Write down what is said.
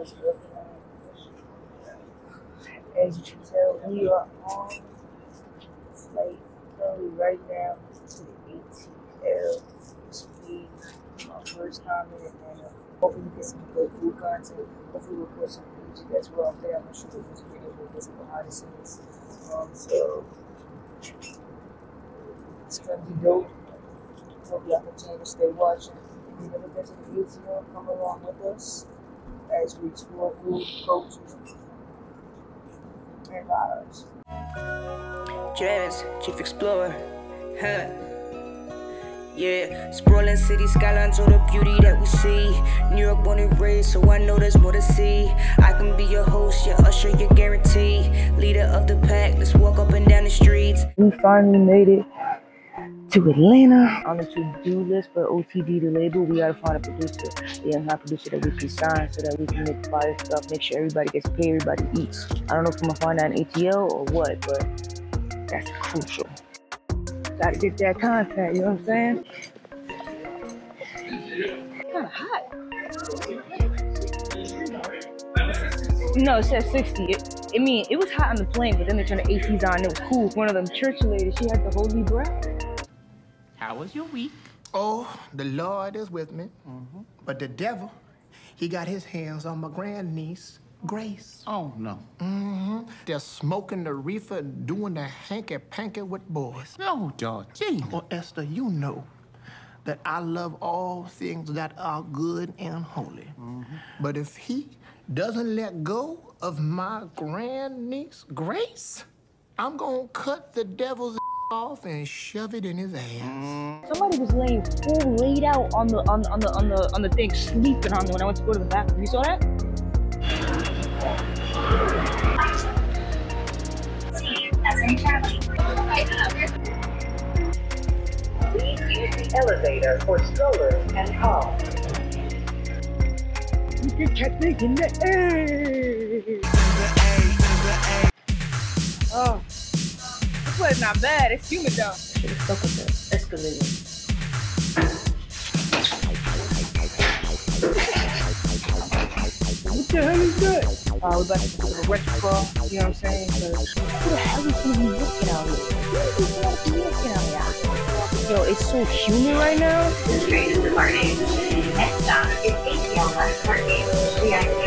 was looking at. As you can tell, we are on flight currently right now to the ATL. This will be my first time in Atlanta. Hopefully we get some good food content. Hopefully we'll put some music as well there. I'm not sure the music video will get some behind the scenes. So it's gonna be dope. Hope y'all continue to stay watching. If you've never been to the ATL, come along with us as we explore food, culture, and vibes. Jazz, Chief Explorer, huh? Yeah, sprawling city skylines, all the beauty that we see. New York born and raised, so I know there's more to see. I can be your host, your usher, your guarantee. Leader of the pack, let's walk up and down the streets. We finally made it to Atlanta. On the to-do list for OTD, the label, we gotta find a producer. The young producer that we can sign so that we can make fire stuff, make sure everybody gets paid, everybody eats. I don't know if I'm gonna find that in ATL or what, but that's crucial. Gotta get that contact, you know what I'm saying? Kinda hot. No, it says 60. It was hot on the plane, but then they turned the ACs on and it was cool. One of them church ladies, she had the holy breath. How was your week? Oh, the Lord is with me. But the devil, he got his hands on my grandniece, Grace. Oh, no. They're smoking the reefer and doing the hanky-panky with boys. No, Georgina. Well, Esther, you know that I love all things that are good and holy. But if he doesn't let go of my grandniece, Grace, I'm gonna cut the devil's off and shove it in his ass. Somebody was laying full laid out on the thing, sleeping on me when I went to go to the bathroom. You saw that? Please use the elevator for strollers and calls. You can catch me in the air. Oh, this way is not bad. It's humid though. Should have stuck with the escalator. What the hell is that? We're about to do a retro crawl, you know what I'm saying? Who the hell is gonna be looking out here? Who is gonna be looking out here? Yo, it's so humid right now. This train is departing. Next stop is ATL Bus Parking.